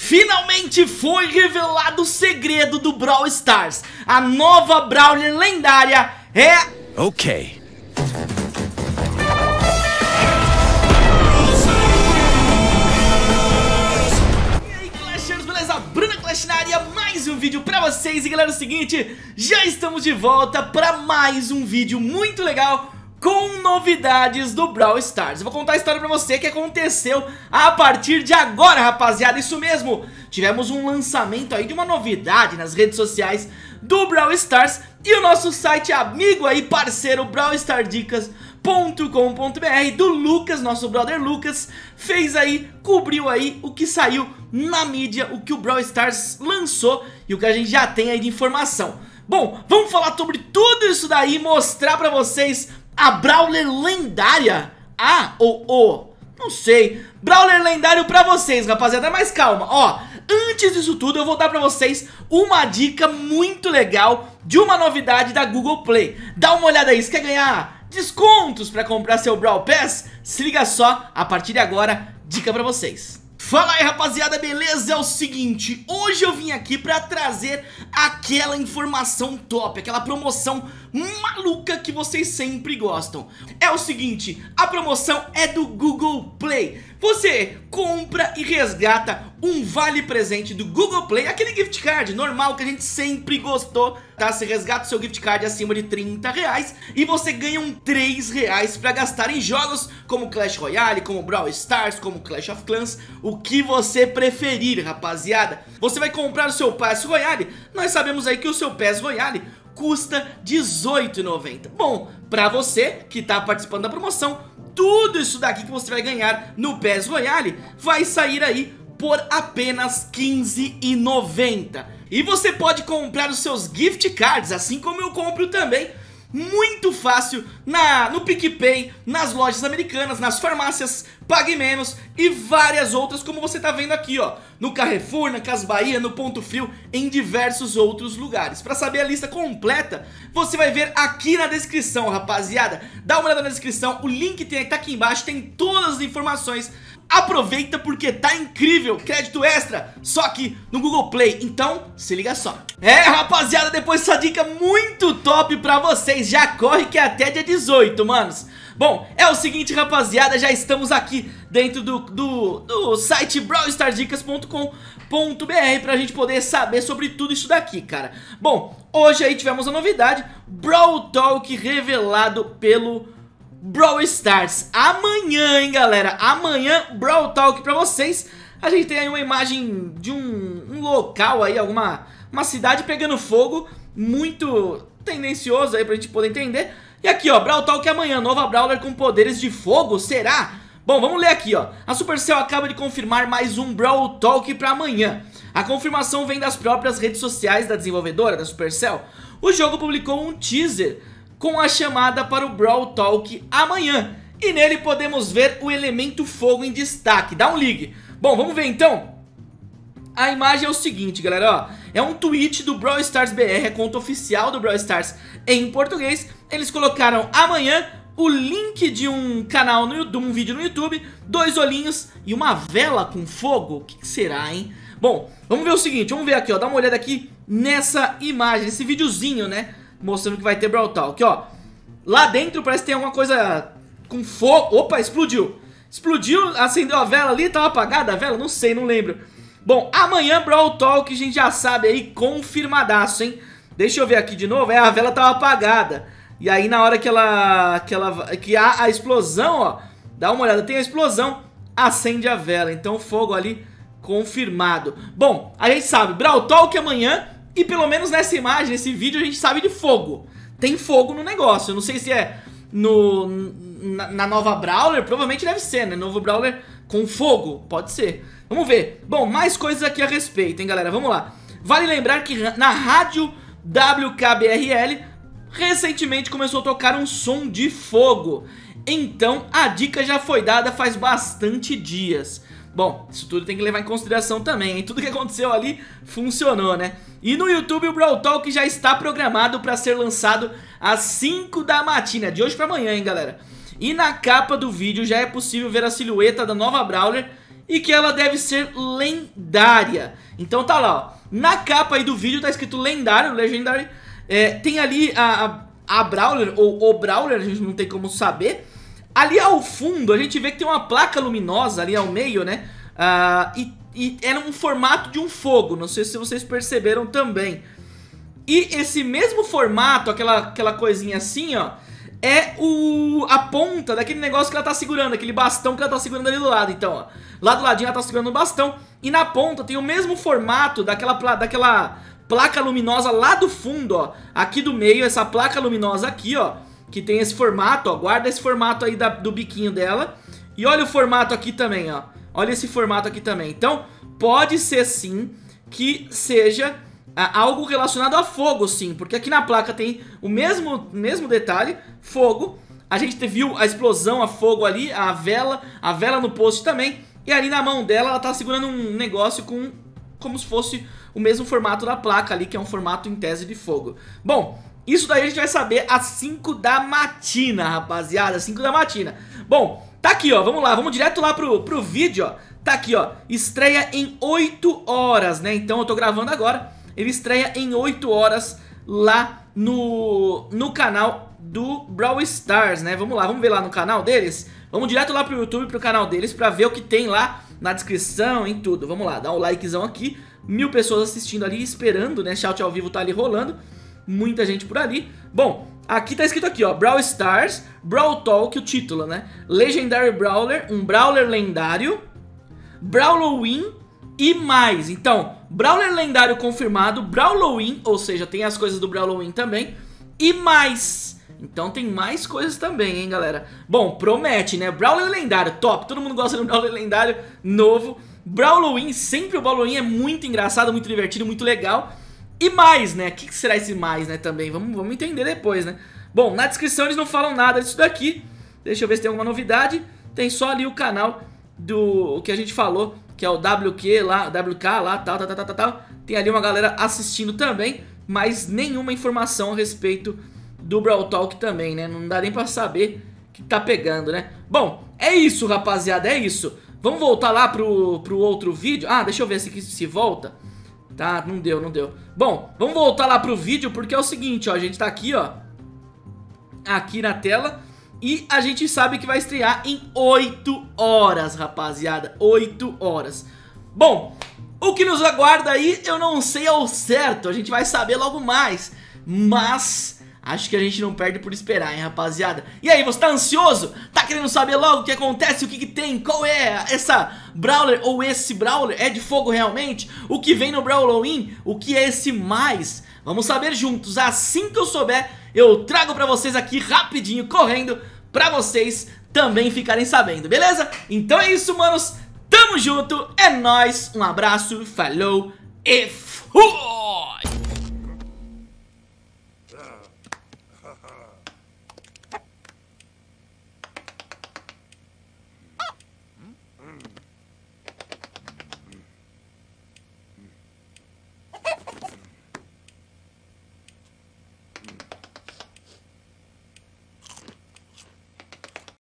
Finalmente foi revelado o segredo do Brawl Stars. A nova Brawler lendária é... Ok. E aí, Clashers, beleza? Bruna Clash na área, mais um vídeo pra vocês. E galera, é o seguinte, já estamos de volta pra mais um vídeo muito legal com novidades do Brawl Stars. Eu vou contar a história pra você que aconteceu a partir de agora, rapaziada. Isso mesmo, tivemos um lançamento aí de uma novidade nas redes sociais do Brawl Stars. E o nosso site amigo aí, parceiro, brawlstardicas.com.br, do Lucas, nosso brother Lucas, fez aí, cobriu aí o que saiu na mídia, o que o Brawl Stars lançou e o que a gente já tem aí de informação. Bom, vamos falar sobre tudo isso daí, mostrar pra vocês a Brawler lendária, não sei, Brawler lendário pra vocês, rapaziada, mas calma, ó, antes disso tudo eu vou dar pra vocês uma dica muito legal de uma novidade da Google Play. Dá uma olhada aí, se quer ganhar descontos pra comprar seu Brawl Pass, se liga só, a partir de agora, dica pra vocês. Fala aí, rapaziada, beleza? É o seguinte, hoje eu vim aqui pra trazer aquela informação top, aquela promoção maluca que vocês sempre gostam. É o seguinte, a promoção é do Google Play. Você compra e resgata um vale presente do Google Play, aquele gift card normal que a gente sempre gostou, tá? Você resgata o seu gift card acima de R$30 e você ganha um R$3 pra gastar em jogos como Clash Royale, como Brawl Stars, como Clash of Clans, o que você preferir, rapaziada. Você vai comprar o seu Pass Royale, nós sabemos aí que o seu Pass Royale custa R$18,90. Bom, pra você que tá participando da promoção, tudo isso daqui que você vai ganhar no Pass Royale vai sair aí por apenas R$15,90. E você pode comprar os seus gift cards, assim como eu compro também, muito fácil no PicPay, nas lojas americanas, nas farmácias, Pague Menos e várias outras, como você tá vendo aqui, ó, no Carrefour, na Casas Bahia, no Ponto Frio, em diversos outros lugares. Pra saber a lista completa, você vai ver aqui na descrição, rapaziada. Dá uma olhada na descrição, o link tá aqui embaixo, tem todas as informações. Aproveita porque tá incrível, crédito extra, só aqui no Google Play, então se liga só. Rapaziada, depois dessa dica muito top pra vocês, já corre que é até dia 18, manos. Bom, é o seguinte, rapaziada, já estamos aqui dentro do site brawlstardicas.com.br pra gente poder saber sobre tudo isso daqui, cara. Bom, hoje aí tivemos a novidade, Brawl Talk revelado pelo Brawl Stars. Amanhã, hein, galera, amanhã Brawl Talk pra vocês. A gente tem aí uma imagem de um local aí, uma cidade pegando fogo, muito tendencioso aí pra gente poder entender. E aqui, ó, Brawl Talk amanhã, nova Brawler com poderes de fogo, será? Bom, vamos ler aqui, ó. A Supercell acaba de confirmar mais um Brawl Talk pra amanhã. A confirmação vem das próprias redes sociais da desenvolvedora, da Supercell. O jogo publicou um teaser com a chamada para o Brawl Talk amanhã, e nele podemos ver o elemento fogo em destaque. Dá um ligue. Bom, vamos ver então. A imagem é o seguinte, galera, ó, é um tweet do Brawl Stars BR, a conta oficial do Brawl Stars em português. Eles colocaram amanhã o link de um canal, de um vídeo no YouTube, 2 olhinhos e uma vela com fogo. O que será, hein? Bom, vamos ver o seguinte, vamos ver aqui, ó, dá uma olhada aqui nessa imagem, nesse videozinho, né, mostrando que vai ter Brawl Talk, ó. Lá dentro parece que tem alguma coisa com fogo. Opa, explodiu. Explodiu, acendeu a vela ali, tava apagada a vela? Não sei, não lembro. Bom, amanhã Brawl Talk, a gente já sabe aí, confirmadaço, hein. Deixa eu ver aqui de novo, a vela tava apagada. E aí na hora que há a explosão, ó, dá uma olhada, tem a explosão, acende a vela. Então fogo ali, confirmado. Bom, a gente sabe, Brawl Talk amanhã. E pelo menos nessa imagem, nesse vídeo, a gente sabe de fogo. Tem fogo no negócio. Eu não sei se é na nova Brawler. Provavelmente deve ser, né? Novo Brawler com fogo. Pode ser. Vamos ver. Bom, mais coisas aqui a respeito, hein, galera? Vamos lá. Vale lembrar que na rádio WKBRL recentemente começou a tocar um som de fogo. Então a dica já foi dada faz bastante dias. Bom, isso tudo tem que levar em consideração também, hein? Tudo que aconteceu ali funcionou, né? E no YouTube o Brawl Talk já está programado para ser lançado às 5 da matina, de hoje para amanhã, hein, galera? E na capa do vídeo já é possível ver a silhueta da nova Brawler e que ela deve ser lendária. Então tá lá, ó. Na capa aí do vídeo tá escrito lendário, Legendary. Tem ali a Brawler, ou o Brawler, a gente não tem como saber. Ali ao fundo a gente vê que tem uma placa luminosa ali ao meio, né? E era um formato de um fogo, não sei se vocês perceberam também. E esse mesmo formato, aquela coisinha assim, ó, é a ponta daquele negócio que ela tá segurando, aquele bastão que ela tá segurando ali do lado. Então, ó, lá do ladinho ela tá segurando o bastão e na ponta tem o mesmo formato daquela placa luminosa lá do fundo, ó. Aqui do meio, essa placa luminosa aqui, ó, que tem esse formato, ó. Guarda esse formato aí do biquinho dela. E olha o formato aqui também, ó. Olha esse formato aqui também. Então, pode ser sim que seja algo relacionado a fogo, sim. Porque aqui na placa tem o mesmo detalhe, fogo. A gente viu a explosão a fogo ali, a vela no post também. E ali na mão dela, ela tá segurando um negócio como se fosse o mesmo formato da placa ali, que é um formato em tese de fogo. Bom, isso daí a gente vai saber às 5 da matina, rapaziada, 5 da matina. Bom, tá aqui, ó, vamos lá, vamos direto lá pro vídeo, ó. Tá aqui, ó, estreia em 8 horas, né? Então eu tô gravando agora. Ele estreia em 8 horas lá no canal do Brawl Stars, né? Vamos lá, vamos ver lá no canal deles. Vamos direto lá pro YouTube, pro canal deles, pra ver o que tem lá na descrição, em tudo. Vamos lá, dá um likezão aqui. 1000 pessoas assistindo ali, esperando, né? Shout ao vivo tá ali rolando. Muita gente por ali. Bom, aqui tá escrito aqui, ó, Brawl Stars, Brawl Talk, o título, né? Legendary Brawler, um Brawler lendário, Brawloween e mais. Então, Brawler lendário confirmado, Brawloween, ou seja, tem as coisas do Brawloween também, e mais. Então tem mais coisas também, hein, galera. Bom, promete, né? Brawler lendário, top. Todo mundo gosta de um Brawler lendário novo. Brawloween, sempre o Brawloween é muito engraçado, muito divertido, muito legal. E mais, né? O que será esse mais, né, também? Vamos entender depois, né? Bom, na descrição eles não falam nada disso daqui. Deixa eu ver se tem alguma novidade. Tem só ali o canal do que a gente falou, que é o WK lá, tal. Tem ali uma galera assistindo também, mas nenhuma informação a respeito do Brawl Talk também, né? Não dá nem pra saber que tá pegando, né? Bom, é isso, rapaziada, é isso. Vamos voltar lá pro outro vídeo. Ah, deixa eu ver se volta. Tá, não deu. Bom, vamos voltar lá pro vídeo, porque é o seguinte, ó, a gente tá aqui, ó, aqui na tela, e a gente sabe que vai estrear em 8 horas, rapaziada, 8 horas. Bom, o que nos aguarda aí, eu não sei ao certo, a gente vai saber logo mais, mas acho que a gente não perde por esperar, hein, rapaziada. E aí, você tá ansioso? Tá querendo saber logo o que acontece, o que tem, qual é essa Brawler ou esse Brawler? É de fogo realmente? O que vem no Brawloween? O que é esse mais? Vamos saber juntos. Assim que eu souber, eu trago pra vocês aqui rapidinho, correndo, pra vocês também ficarem sabendo, beleza? Então é isso, manos. Tamo junto, é nóis, um abraço, falou e fui!